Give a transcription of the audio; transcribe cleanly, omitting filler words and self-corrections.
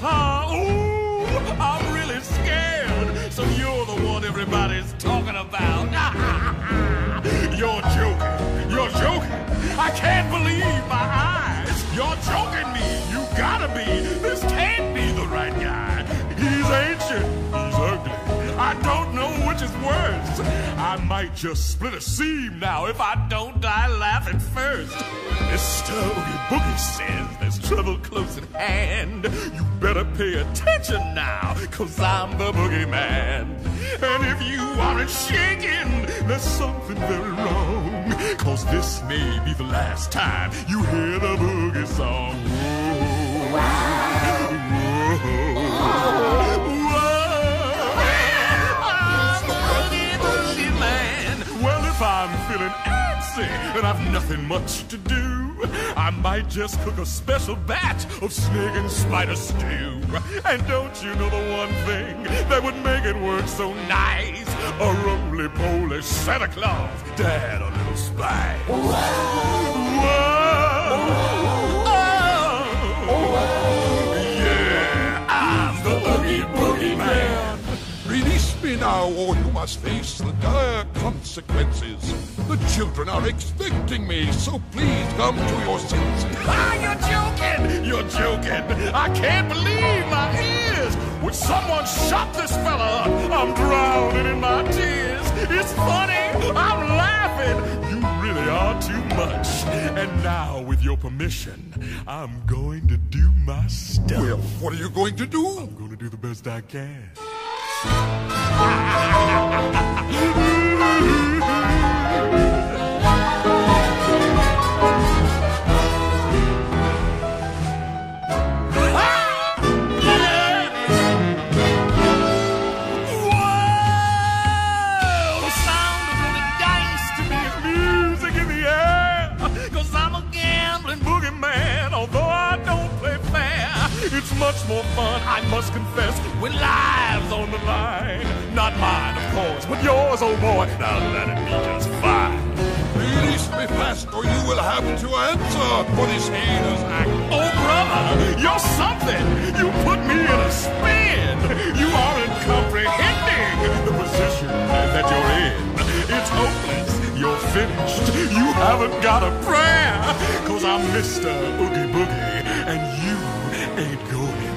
Ooh, I'm really scared. So you're the one everybody's talking about. You're joking. You're joking. I can't believe my eyes. You're joking me. You gotta be. This can't be the right guy. He's ancient. He's ugly. I don't know which is worse. I might just split a seam now if I don't die laughing first. Mr. Oogie Boogie says there's trouble close at hand. You better pay attention now, 'cause I'm the boogeyman. And if you aren't shaking, there's something very wrong, 'cause this may be the last time you hear the boogie song. Whoa. Whoa. If I'm feeling antsy and I've nothing much to do, I might just cook a special batch of snake and spider stew. And don't you know the one thing that would make it work so nice? A roly-poly Santa Claus to add a little spice. Whoa. Oh. Yeah, I'm the Oogie Boogie Man. Release me now, or you must face the dire consequences. The children are expecting me, so please come to your senses. You're joking! You're joking! I can't believe my ears! Would someone shut this fella up? I'm drowning in my tears. It's funny! I'm laughing! You really are too much. And now, with your permission, I'm going to do my stuff. Well, what are you going to do? I'm going to do the best I can. It's much more fun, I must confess, with lives on the line. Not mine, of course, but yours, oh boy. Now let it be just fine. Release me fast, or you will have to answer for this heinous act. Oh, brother, you're something. You put me in a spin. You aren't comprehending the position that you're in. It's hopeless. You're finished. You haven't got a prayer, 'cause I'm Mr. Oogie Boogie, and you ain't going